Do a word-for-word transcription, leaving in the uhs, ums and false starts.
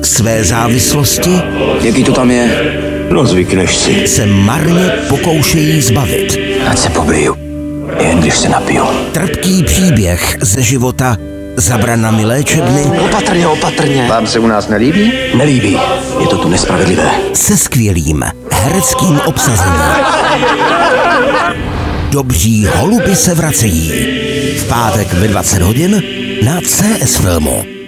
Své závislosti, jaký to tam je? No, zvykneš si. Se marně pokoušejí zbavit. Ať se pobiju, jen když se napiju. Trpký příběh ze života za branami léčebny. Opatrně, opatrně. Vám se u nás nelíbí? Nelíbí, je to tu nespravedlivé. Se skvělým hereckým obsazením. Dobří holuby se vracejí. V pátek ve dvacet hodin na C S Filmu.